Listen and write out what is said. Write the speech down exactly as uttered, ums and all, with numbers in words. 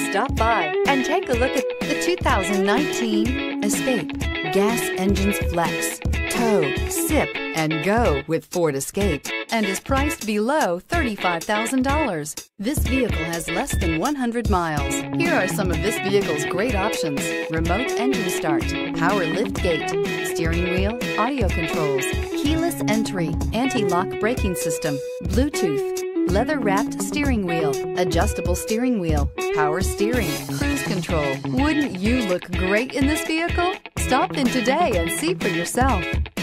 Stop by and take a look at the two thousand nineteen Escape. Gas engines flex, tow, sip, and go with Ford Escape, and is priced below thirty-five thousand dollars. This vehicle has less than one hundred miles. Here are some of this vehicle's great options: remote engine start, power lift gate, steering wheel audio controls, keyless entry, anti-lock braking system, Bluetooth, leather-wrapped steering wheel, adjustable steering wheel, power steering, cruise control. Wouldn't you look great in this vehicle? Stop in today and see for yourself.